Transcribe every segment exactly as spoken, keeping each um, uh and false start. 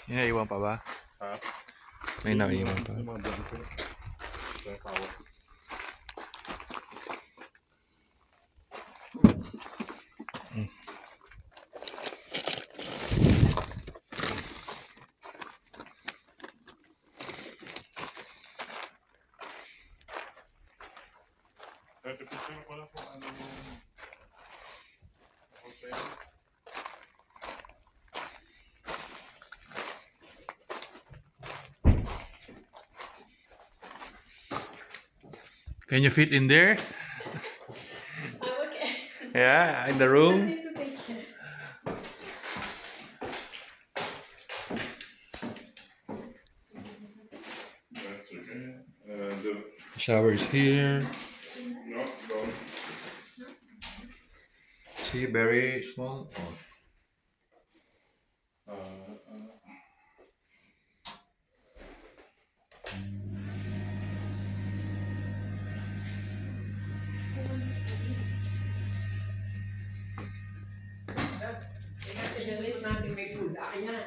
May naiwan pa ba? Ha? May naiwan pa. Yung mga blanco. Yung power. Hmm. Ito picture ko lang kung ano yung hotel. Can you fit in there? I'm okay. Yeah, in the room. Need to take care. That's okay. Uh, the Shower is here. no, don't. See, very small. Oh. Uh, uh, Specialist natin may food. Ayan.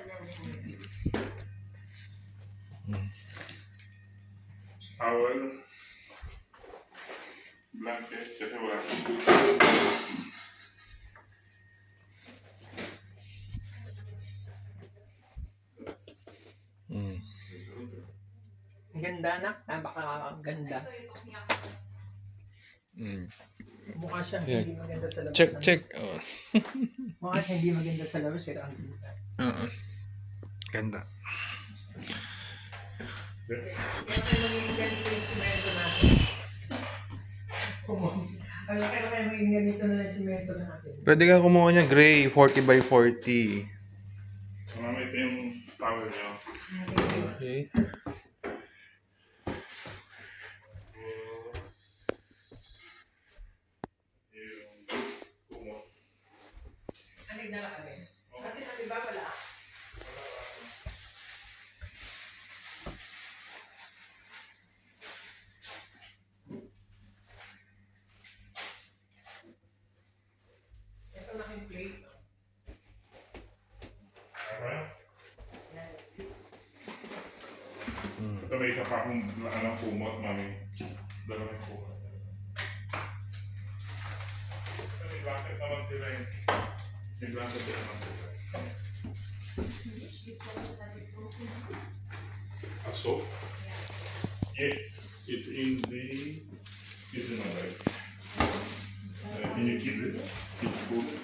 towel. Blanket. Kasi wala. Mm. Ang ganda na. Napakaganda. Mm. Mukha siyang Yeah. hindi maganda sa labas. Check, ano? check. Oh. Mukha siyang hindi maganda sa labas. Pero ang ganda. Uh-uh. Ganda. Kaya kayo magiging ganito yung simento natin. Kaya kayo kayo magiging ganito na yung simento natin. Pwede ka kumuha niya gray, forty by forty. Mamit yung towel niyo. Okay. Yung kumot. Ano yung nala kami? Kasi sabi ba wala? Ito lang yung plate. no? Alright. Yan, let's see. Ito may isa pa akong ano, kumot, mami. Dalawang kumot. Ito may blanket naman sila eh. May blanket din naman sila. A soap? Yeah. It's in the kitchen alright. Uh, can you keep it? Keep it cool?